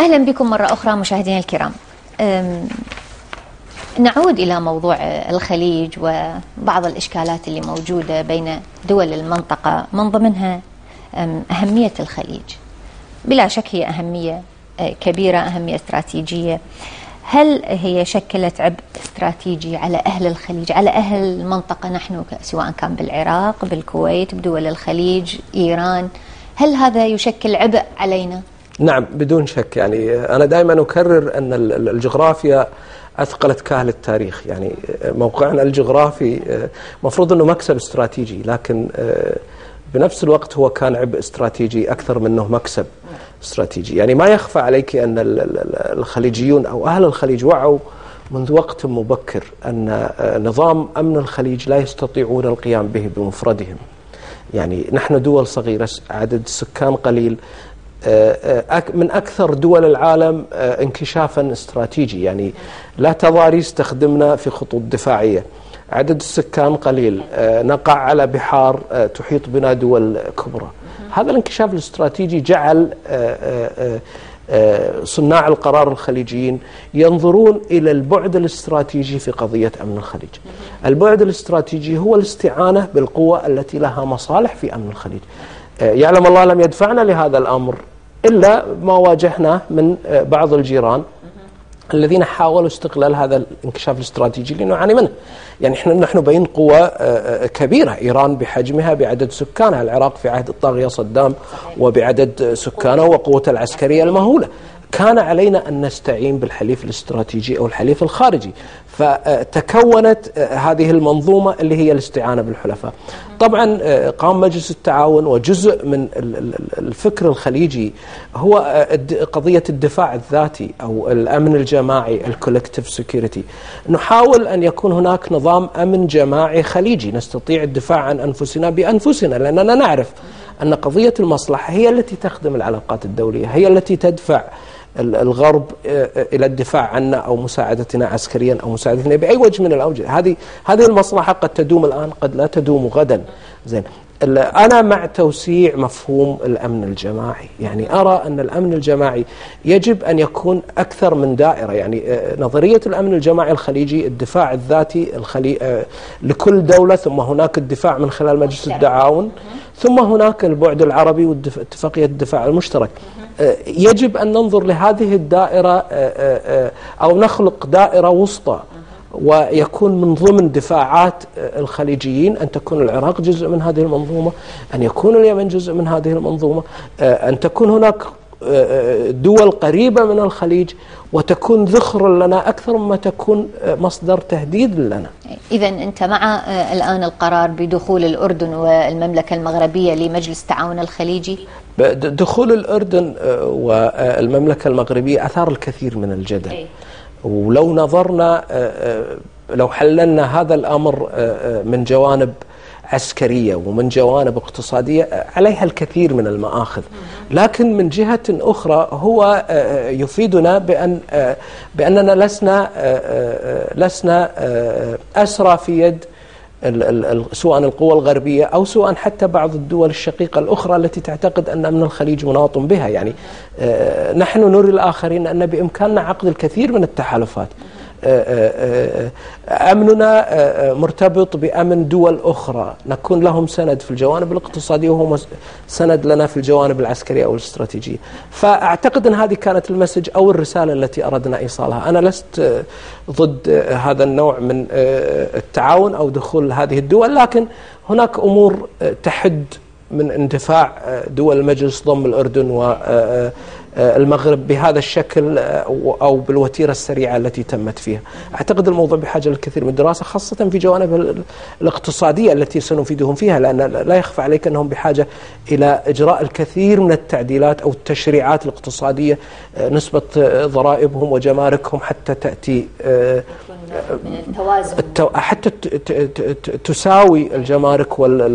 أهلا بكم مرة أخرى مشاهدينا الكرام. نعود إلى موضوع الخليج وبعض الإشكالات اللي موجودة بين دول المنطقة، من ضمنها أهمية الخليج. بلا شك هي أهمية كبيرة، أهمية استراتيجية. هل هي شكلت عبء استراتيجي على أهل الخليج، على أهل المنطقة نحن، سواء كان بالعراق، بالكويت، بدول الخليج، إيران؟ هل هذا يشكل عبء علينا؟ نعم بدون شك. يعني أنا دائما أكرر أن الجغرافيا أثقلت كاهل التاريخ. يعني موقعنا الجغرافي مفروض أنه مكسب استراتيجي، لكن بنفس الوقت هو كان عبء استراتيجي أكثر منه مكسب استراتيجي. يعني ما يخفى عليك أن الخليجيون أو أهل الخليج وعوا منذ وقت مبكر أن نظام أمن الخليج لا يستطيعون القيام به بمفردهم. يعني نحن دول صغيرة، عدد السكان قليل، من أكثر دول العالم انكشافا استراتيجي، يعني لا تضاريس تخدمنا في خطوط دفاعية، عدد السكان قليل، نقع على بحار تحيط بنا دول كبرى. هذا الانكشاف الاستراتيجي جعل صناع القرار الخليجيين ينظرون إلى البعد الاستراتيجي في قضية أمن الخليج. البعد الاستراتيجي هو الاستعانة بالقوى التي لها مصالح في أمن الخليج. يعلم الله لم يدفعنا لهذا الأمر إلا ما واجهناه من بعض الجيران الذين حاولوا استغلال هذا الانكشاف الاستراتيجي لنعاني منه. يعني نحن بين قوى كبيرة، إيران بحجمها بعدد سكانها، العراق في عهد الطاغية صدام وبعدد سكانه وقوته العسكرية المهولة. كان علينا أن نستعين بالحليف الاستراتيجي أو الحليف الخارجي، فتكونت هذه المنظومة اللي هي الاستعانة بالحلفاء. طبعا قام مجلس التعاون، وجزء من الفكر الخليجي هو قضية الدفاع الذاتي أو الأمن الجماعي، الكولكتيف سيكيورتي. نحاول أن يكون هناك نظام أمن جماعي خليجي نستطيع الدفاع عن أنفسنا بأنفسنا، لأننا نعرف أن قضية المصلحة هي التي تخدم العلاقات الدولية، هي التي تدفع الغرب إلى الدفاع عنا أو مساعدتنا عسكريا أو مساعدتنا بأي وجه من الأوجه. هذه المصلحة قد تدوم الآن، قد لا تدوم غدا. زين، أنا مع توسيع مفهوم الأمن الجماعي. يعني أرى أن الأمن الجماعي يجب أن يكون أكثر من دائرة. يعني نظرية الأمن الجماعي الخليجي، الدفاع الذاتي لكل دولة، ثم هناك الدفاع من خلال مجلس التعاون، ثم هناك البعد العربي واتفاقية الدفاع المشترك. يجب أن ننظر لهذه الدائرة أو نخلق دائرة وسطى، ويكون من ضمن دفاعات الخليجيين أن تكون العراق جزء من هذه المنظومة، أن يكون اليمن جزء من هذه المنظومة، أن تكون هناك دول قريبة من الخليج وتكون ذخر لنا أكثر مما تكون مصدر تهديد لنا. إذا أنت مع الآن القرار بدخول الأردن والمملكة المغربية لمجلس التعاون الخليجي؟ دخول الأردن والمملكة المغربية أثار الكثير من الجدل. ولو نظرنا، لو حللنا هذا الأمر من جوانب عسكرية ومن جوانب اقتصادية، عليها الكثير من المآخذ. لكن من جهة أخرى هو يفيدنا بأننا لسنا أسرى في يد سواء القوى الغربية أو سواء حتى بعض الدول الشقيقة الأخرى التي تعتقد أن أمن الخليج مناط بها. يعني نحن نري الآخرين أن بإمكاننا عقد الكثير من التحالفات. أمننا مرتبط بأمن دول أخرى، نكون لهم سند في الجوانب الاقتصادية وهم سند لنا في الجوانب العسكرية أو الاستراتيجية. فأعتقد أن هذه كانت المسج أو الرسالة التي أردنا إيصالها. أنا لست ضد هذا النوع من التعاون أو دخول هذه الدول، لكن هناك أمور تحد من اندفاع دول المجلس ضم الأردن والمغرب بهذا الشكل أو بالوتيرة السريعة التي تمت فيها. أعتقد الموضوع بحاجة للكثير من الدراسة، خاصة في جوانب الاقتصادية التي سنفيدهم فيها، لأن لا يخفى عليك أنهم بحاجة إلى إجراء الكثير من التعديلات أو التشريعات الاقتصادية، نسبة ضرائبهم وجماركهم حتى تأتي حتى تساوي الجمارك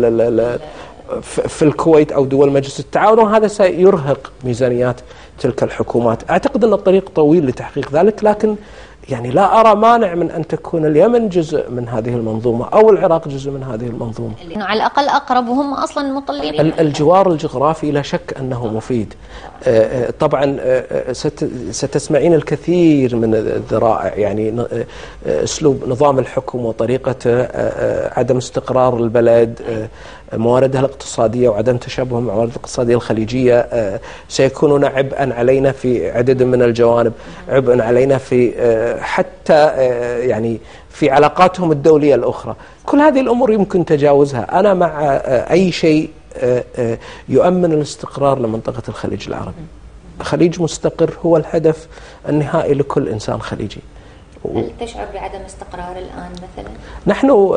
في الكويت أو دول مجلس التعاون، وهذا سيرهق ميزانيات تلك الحكومات. أعتقد أن الطريق طويل لتحقيق ذلك، لكن يعني لا أرى مانع من أن تكون اليمن جزء من هذه المنظومة أو العراق جزء من هذه المنظومة. إنه على الأقل أقرب وهم أصلا مطلين. الجوار الجغرافي لا شك أنه مفيد. طبعا ستسمعين الكثير من الذرائع، يعني أسلوب نظام الحكم وطريقته، عدم استقرار البلد، مواردها الاقتصادية وعدم تشابه مع الموارد الاقتصادية الخليجية سيكونون عبئا علينا في عدد من الجوانب، عبئا علينا في حتى يعني في علاقاتهم الدولية الأخرى. كل هذه الأمور يمكن تجاوزها. أنا مع أي شيء يؤمن الاستقرار لمنطقة الخليج العربي. خليج مستقر هو الهدف النهائي لكل إنسان خليجي. هل تشعر بعدم استقرار الآن مثلا؟ نحن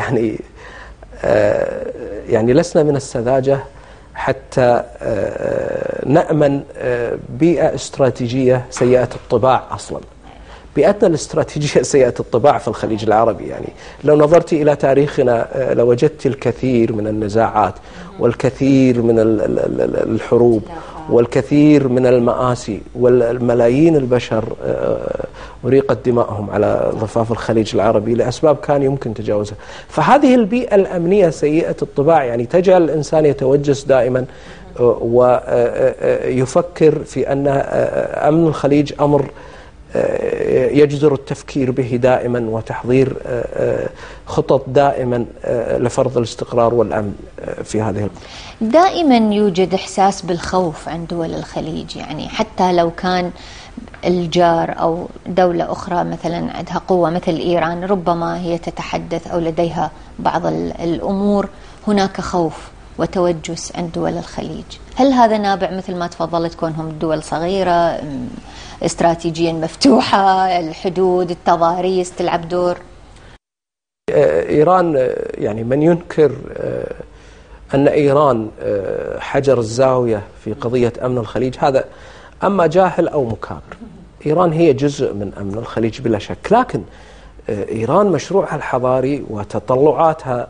يعني لسنا من السذاجة حتى نأمن بيئة استراتيجية سيئة الطباع أصلا. بيئتنا الاستراتيجية سيئة الطباع في الخليج العربي. يعني لو نظرت إلى تاريخنا لوجدت الكثير من النزاعات والكثير من الحروب والكثير من المآسي، والملايين البشر أريقت دماءهم على ضفاف الخليج العربي لأسباب كان يمكن تجاوزها. فهذه البيئة الأمنية سيئة الطباع يعني تجعل الإنسان يتوجس دائما ويفكر في أن أمن الخليج أمر يجدر التفكير به دائما وتحضير خطط دائما لفرض الاستقرار والأمن في هذه. دائما يوجد إحساس بالخوف عند دول الخليج، يعني حتى لو كان الجار أو دولة أخرى مثلا عندها قوة مثل إيران، ربما هي تتحدث أو لديها بعض الأمور، هناك خوف وتوجس عند دول الخليج. هل هذا نابع مثل ما تفضلت كونهم دول صغيرة استراتيجيا مفتوحة، الحدود التضاريس تلعب دور؟ إيران يعني من ينكر أن إيران حجر الزاوية في قضية أمن الخليج هذا أما جاهل أو مكابر. إيران هي جزء من أمن الخليج بلا شك، لكن إيران مشروعها الحضاري وتطلعاتها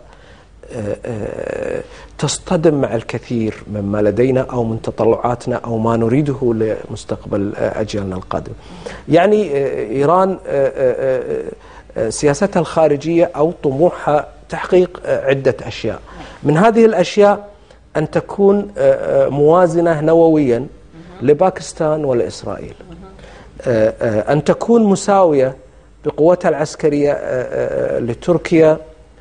تصطدم مع الكثير مما لدينا أو من تطلعاتنا أو ما نريده لمستقبل أجيالنا القادمة. يعني إيران سياستها الخارجية أو طموحها تحقيق عدة أشياء. من هذه الأشياء أن تكون موازنة نوويا لباكستان ولإسرائيل، أن تكون مساوية بقوتها العسكرية لتركيا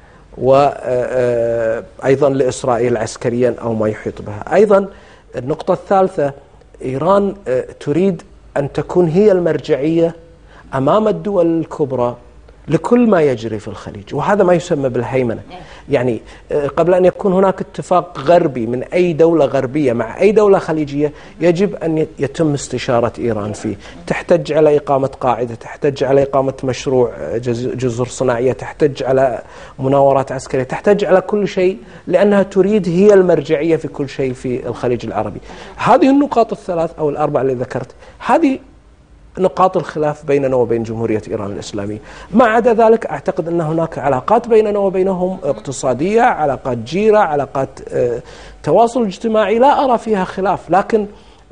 وأيضا لإسرائيل عسكريا أو ما يحيط بها. أيضا النقطة الثالثة، إيران تريد أن تكون هي المرجعية أمام الدول الكبرى لكل ما يجري في الخليج، وهذا ما يسمى بالهيمنة. يعني قبل أن يكون هناك اتفاق غربي من أي دولة غربية مع أي دولة خليجية يجب أن يتم استشارة إيران فيه. تحتج على إقامة قاعدة، تحتج على إقامة مشروع جزر صناعية، تحتج على مناورات عسكرية، تحتج على كل شيء، لأنها تريد هي المرجعية في كل شيء في الخليج العربي. هذه النقاط الثلاث أو الأربع اللي ذكرت، هذه نقاط الخلاف بيننا وبين جمهورية إيران الإسلامية. ما عدا ذلك أعتقد أن هناك علاقات بيننا وبينهم اقتصادية، علاقات جيرة، علاقات تواصل اجتماعي لا أرى فيها خلاف، لكن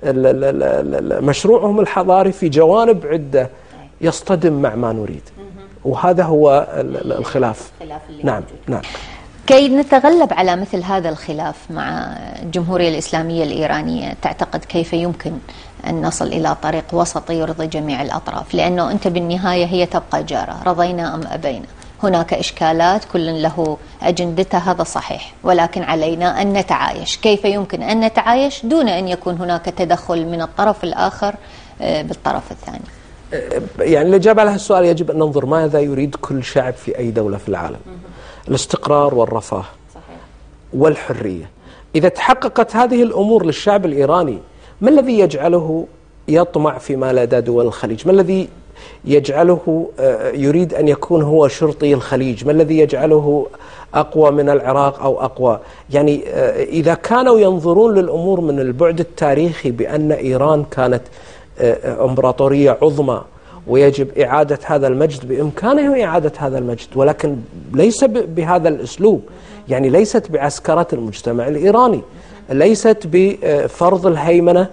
مشروعهم الحضاري في جوانب عدة يصطدم مع ما نريد، وهذا هو الخلاف. نعم. كي نتغلب على مثل هذا الخلاف مع الجمهورية الإسلامية الإيرانية، تعتقد كيف يمكن أن نصل إلى طريق وسطي يرضي جميع الأطراف؟ لأنه أنت بالنهاية هي تبقى جارة، رضينا أم أبينا. هناك إشكالات كل له أجندته، هذا صحيح، ولكن علينا أن نتعايش. كيف يمكن أن نتعايش دون أن يكون هناك تدخل من الطرف الآخر بالطرف الثاني؟ يعني الإجابة على السؤال يجب أن ننظر ماذا يريد كل شعب في أي دولة في العالم. الاستقرار والرفاه والحرية. إذا تحققت هذه الأمور للشعب الإيراني، ما الذي يجعله يطمع فيما لدى دول الخليج؟ ما الذي يجعله يريد أن يكون هو شرطي الخليج؟ ما الذي يجعله أقوى من العراق أو أقوى؟ يعني إذا كانوا ينظرون للأمور من البعد التاريخي بأن إيران كانت إمبراطورية عظمى ويجب إعادة هذا المجد، بإمكانه إعادة هذا المجد، ولكن ليس بهذا الأسلوب. يعني ليست بعسكرة المجتمع الإيراني، ليست بفرض الهيمنة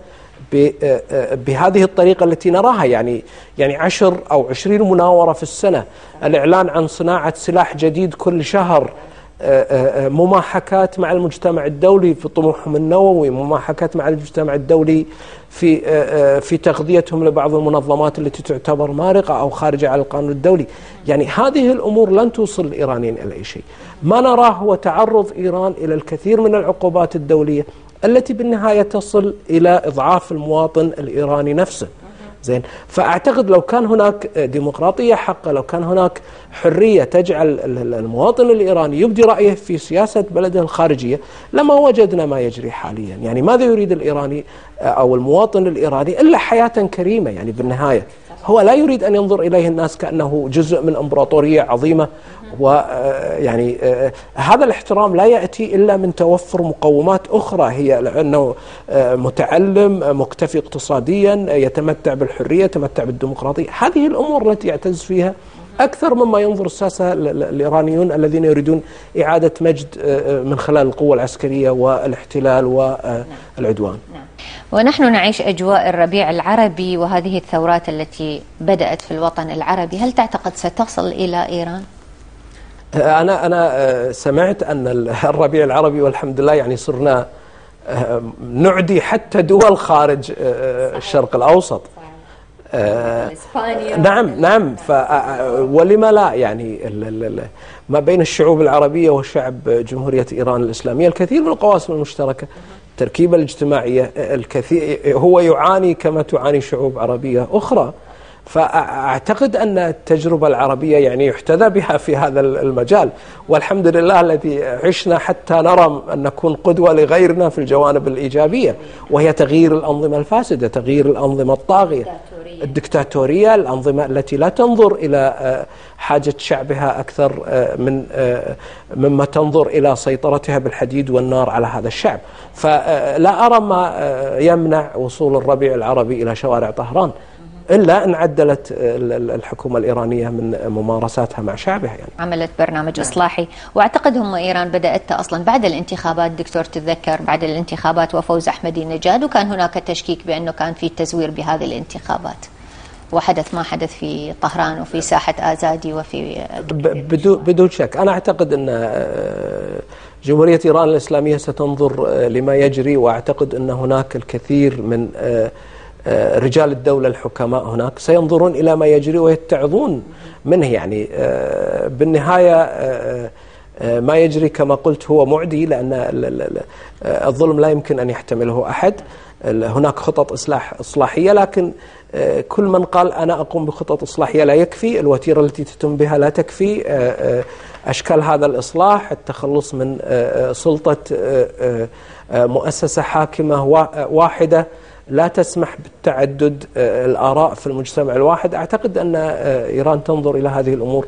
بهذه الطريقة التي نراها، يعني 10 أو 20 مناورة في السنة، الإعلان عن صناعة سلاح جديد كل شهر، مماحكات مع المجتمع الدولي في طموحهم النووي، مماحكات مع المجتمع الدولي في تغذيتهم لبعض المنظمات التي تعتبر مارقة أو خارجة على القانون الدولي. يعني هذه الأمور لن توصل الإيرانيين إلى أي شيء. ما نراه هو تعرض إيران إلى الكثير من العقوبات الدولية التي بالنهاية تصل إلى إضعاف المواطن الإيراني نفسه. زين، فأعتقد لو كان هناك ديمقراطية حقة، لو كان هناك حرية تجعل المواطن الإيراني يبدي رأيه في سياسة بلده الخارجية، لما وجدنا ما يجري حاليا. يعني ماذا يريد الإيراني أو المواطن الإيراني إلا حياة كريمة؟ يعني بالنهاية هو لا يريد أن ينظر إليه الناس كأنه جزء من إمبراطورية عظيمة. ويعني هذا الاحترام لا يأتي إلا من توفر مقومات أخرى، هي أنه متعلم، مكتفي اقتصاديا، يتمتع بالحرية، يتمتع بالديمقراطية. هذه الأمور التي يعتز فيها أكثر مما ينظر الساسة الإيرانيون الذين يريدون إعادة مجد من خلال القوة العسكرية والاحتلال والعدوان. ونحن نعيش أجواء الربيع العربي وهذه الثورات التي بدأت في الوطن العربي، هل تعتقد ستصل إلى إيران؟ أنا سمعت أن الربيع العربي والحمد لله يعني صرنا نعدي حتى دول خارج الشرق الأوسط. نعم ولما لا؟ يعني ما بين الشعوب العربية وشعب جمهورية إيران الإسلامية الكثير من القواسم المشتركة، التركيبة الاجتماعية الكثير هو يعاني كما تعاني شعوب عربية أخرى. فأعتقد أن التجربة العربية يعني يحتذى بها في هذا المجال، والحمد لله الذي عشنا حتى نرى أن نكون قدوة لغيرنا في الجوانب الإيجابية، وهي تغيير الأنظمة الفاسدة، تغيير الأنظمة الطاغية الدكتاتورية، الأنظمة التي لا تنظر إلى حاجة شعبها أكثر مما تنظر إلى سيطرتها بالحديد والنار على هذا الشعب. فلا أرى ما يمنع وصول الربيع العربي إلى شوارع طهران إلا أن عدلت الحكومة الإيرانية من ممارساتها مع شعبها. يعني عملت برنامج إصلاحي، وأعتقد هم إيران بدأت أصلا بعد الانتخابات. دكتور تتذكر بعد الانتخابات وفوز أحمدي نجاد، وكان هناك تشكيك بأنه كان في تزوير بهذه الانتخابات، وحدث ما حدث في طهران وفي ساحة آزادي وفي بدون شك. أنا أعتقد أن جمهورية إيران الإسلامية ستنظر لما يجري، وأعتقد أن هناك الكثير من رجال الدولة الحكماء هناك سينظرون إلى ما يجري ويتعظون منه. يعني بالنهاية ما يجري كما قلت هو معدي، لأن الظلم لا يمكن أن يحتمله أحد. هناك خطط إصلاحية، لكن كل من قال أنا أقوم بخطط إصلاحية لا يكفي، الوتيرة التي تتم بها لا تكفي. أشكال هذا الإصلاح، التخلص من سلطة مؤسسة حاكمة واحدة لا تسمح بالتعدد الآراء في المجتمع الواحد. أعتقد أن إيران تنظر إلى هذه الأمور،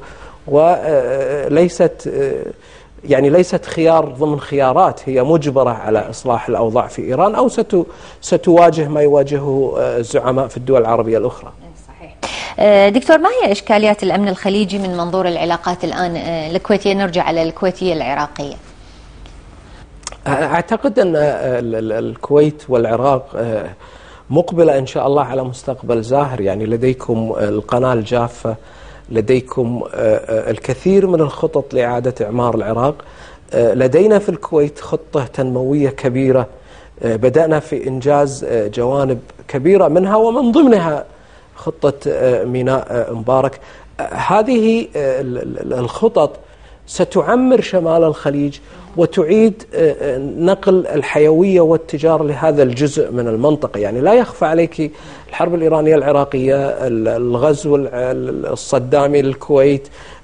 وليست ليست خيار ضمن خيارات، هي مجبرة على إصلاح الأوضاع في إيران، أو ستواجه ما يواجهه الزعماء في الدول العربية الأخرى. صحيح. دكتور، ما هي إشكاليات الأمن الخليجي من منظور العلاقات الآن الكويتية؟ نرجع على الكويتية العراقية. أعتقد أن الكويت والعراق مقبلة إن شاء الله على مستقبل زاهر. يعني لديكم القناة الجافة، لديكم الكثير من الخطط لإعادة إعمار العراق. لدينا في الكويت خطة تنموية كبيرة، بدأنا في إنجاز جوانب كبيرة منها، ومن ضمنها خطة ميناء مبارك. هذه الخطط ستعمر شمال الخليج وتعيد نقل الحيوية والتجارة لهذا الجزء من المنطقة. يعني لا يخفى عليك الحرب الإيرانية العراقية، الغزو الصدامي للكويت،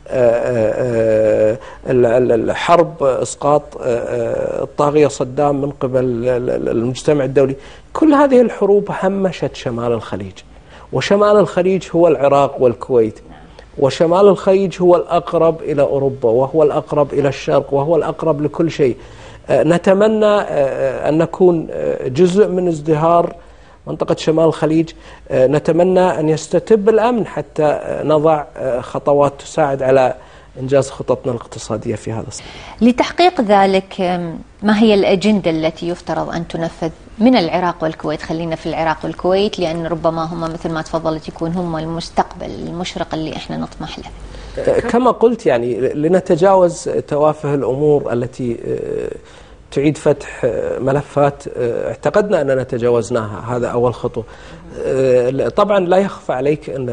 الحرب إسقاط الطاغية صدام من قبل المجتمع الدولي. كل هذه الحروب همشت شمال الخليج، وشمال الخليج هو العراق والكويت، وشمال الخليج هو الأقرب إلى أوروبا، وهو الأقرب إلى الشرق، وهو الأقرب لكل شيء. نتمنى أن نكون جزء من ازدهار منطقة شمال الخليج. نتمنى أن يستتب الأمن حتى نضع خطوات تساعد على إنجاز خططنا الاقتصادية في هذا الصدد. لتحقيق ذلك ما هي الأجندة التي يفترض أن تنفذ من العراق والكويت؟ خلينا في العراق والكويت لأن ربما هم مثل ما تفضلت يكون هم المستقبل المشرق اللي إحنا نطمح له. كما قلت يعني لنتجاوز توافه الأمور التي تعيد فتح ملفات اعتقدنا أننا تجاوزناها، هذا أول خطوة. طبعا لا يخفى عليك أن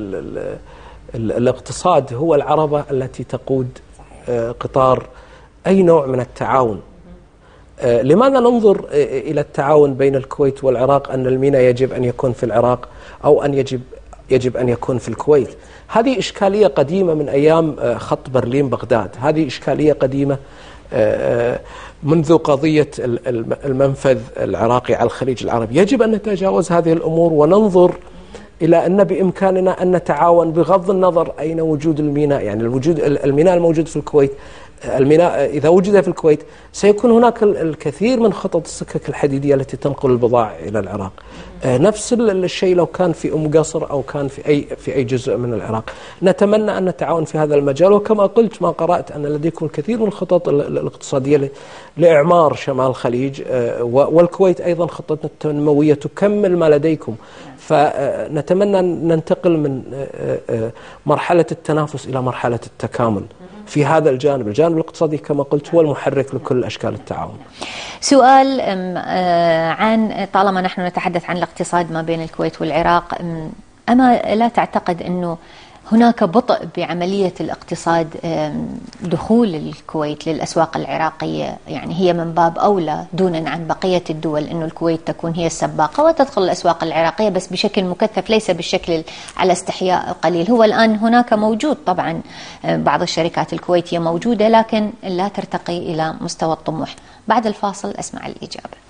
الاقتصاد هو العربة التي تقود قطار أي نوع من التعاون. لماذا ننظر إلى التعاون بين الكويت والعراق أن الميناء يجب أن يكون في العراق أو أن يجب أن يكون في الكويت؟ هذه إشكالية قديمة من أيام خط برلين بغداد، هذه إشكالية قديمة منذ قضية المنفذ العراقي على الخليج العربي. يجب أن نتجاوز هذه الأمور وننظر إلى أن بإمكاننا أن نتعاون بغض النظر أين وجود الميناء. يعني الميناء الموجود في الكويت، الميناء إذا وجد في الكويت سيكون هناك الكثير من خطط السكك الحديدية التي تنقل البضائع إلى العراق. نفس الشيء لو كان في أم قصر أو كان في أي جزء من العراق. نتمنى أن نتعاون في هذا المجال، وكما قلت ما قرأت أن لديكم الكثير من الخطط الاقتصادية لإعمار شمال الخليج، والكويت أيضا خطتنا التنموية تكمل ما لديكم. فنتمنى أن ننتقل من مرحلة التنافس إلى مرحلة التكامل في هذا الجانب الاقتصادي كما قلت هو المحرك لكل أشكال التعاون. سؤال عن طالما نحن نتحدث عن الاقتصاد ما بين الكويت والعراق، أما لا تعتقد أنه هناك بطء بعملية الاقتصاد دخول الكويت للأسواق العراقية؟ يعني هي من باب أولى دونا عن بقية الدول أنه الكويت تكون هي السباقة وتدخل الأسواق العراقية بس بشكل مكثف ليس بالشكل على استحياء قليل. هو الآن هناك موجود طبعا بعض الشركات الكويتية موجودة لكن لا ترتقي إلى مستوى الطموح. بعد الفاصل أسمع الإجابة.